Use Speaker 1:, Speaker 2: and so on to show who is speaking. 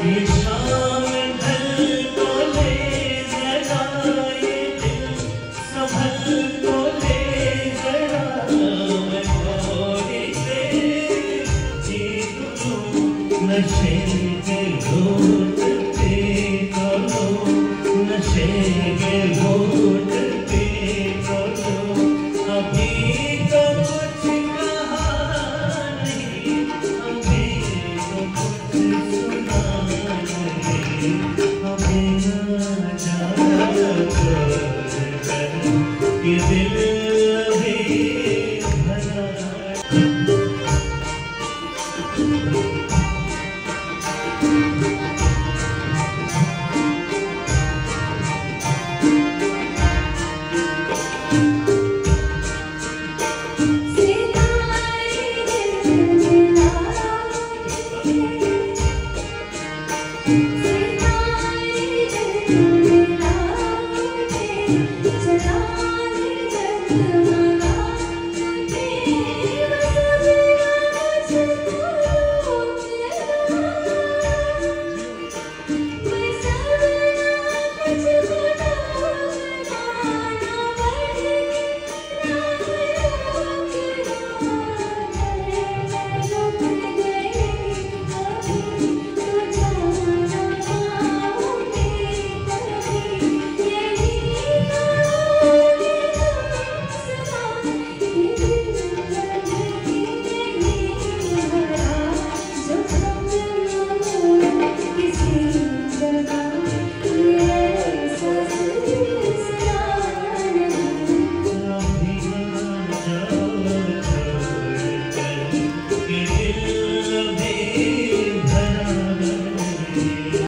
Speaker 1: ये शाम ढल तो ले जरा, ये दिल संभल तो ले जरा, मैं थोड़ी देर जी लूं, नशे के घूंट पी तो लूं, नशे के घूंट पी तो लूं, अभी तो कुछ कहा नहीं, अभी तो कुछ सुना नहीं, हमें ना जाना छोड़कर कि दिल अभी भरा।
Speaker 2: सितारे दिल जला